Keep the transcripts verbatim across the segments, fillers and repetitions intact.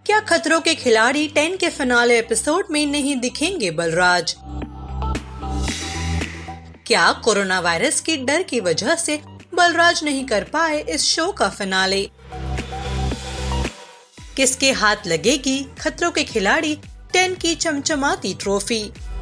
क्या खतरों के खिलाड़ी टेन के फिनाले एपिसोड में नहीं दिखेंगे बलराज? क्या कोरोना वायरस की डर की वजह से बलराज नहीं कर पाए इस शो का फिनाले? किसके हाथ लगेगी खतरों के खिलाड़ी टेन की चमचमाती ट्रॉफी?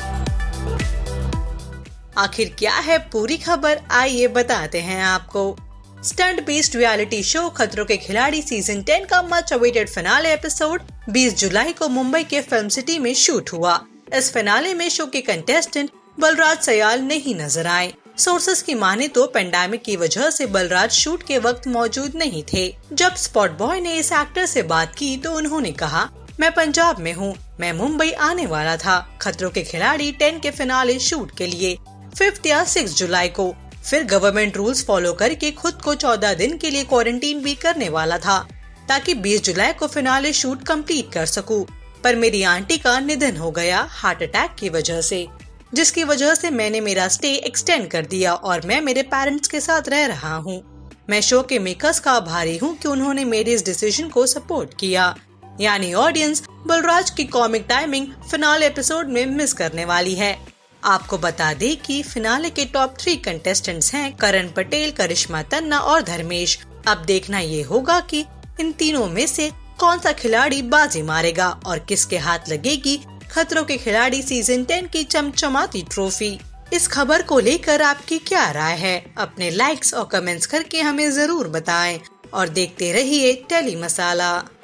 आखिर क्या है पूरी खबर, आइए बताते हैं आपको। स्टंट बेस्ड रियलिटी शो खतरों के खिलाड़ी सीजन टेन का मच अवेटेड फिनाले एपिसोड बीस जुलाई को मुंबई के फिल्म सिटी में शूट हुआ। इस फिनाले में शो के कंटेस्टेंट बलराज सयाल नहीं नजर आए। सोर्सेस की माने तो पेंडेमिक की वजह से बलराज शूट के वक्त मौजूद नहीं थे। जब स्पॉट बॉय ने इस एक्टर से बात की तो उन्होंने कहा, मैं पंजाब में हूँ, मैं मुंबई आने वाला था खतरों के खिलाड़ी टेन के फिनाले शूट के लिए फिफ्थ या सिक्स जुलाई को। फिर गवर्नमेंट रूल्स फॉलो करके खुद को चौदह दिन के लिए क्वारंटीन भी करने वाला था ताकि बीस जुलाई को फिनाले शूट कंप्लीट कर सकूं। पर मेरी आंटी का निधन हो गया हार्ट अटैक की वजह से, जिसकी वजह से मैंने मेरा स्टे एक्सटेंड कर दिया और मैं मेरे पेरेंट्स के साथ रह रहा हूँ। मैं शो के मेकर्स का आभारी हूँ कि उन्होंने मेरे इस डिसीजन को सपोर्ट किया। यानी ऑडियंस बलराज की कॉमिक टाइमिंग फिनाले एपिसोड में मिस करने वाली है। आपको बता दें कि फिनाले के टॉप थ्री कंटेस्टेंट्स हैं करण पटेल, करिश्मा तन्ना और धर्मेश। अब देखना ये होगा कि इन तीनों में से कौन सा खिलाड़ी बाजी मारेगा और किसके हाथ लगेगी खतरों के खिलाड़ी सीजन टेन की चमचमाती ट्रॉफी। इस खबर को लेकर आपकी क्या राय है? अपने लाइक्स और कमेंट्स करके हमें जरूर बताएं और देखते रहिए टेली मसाला।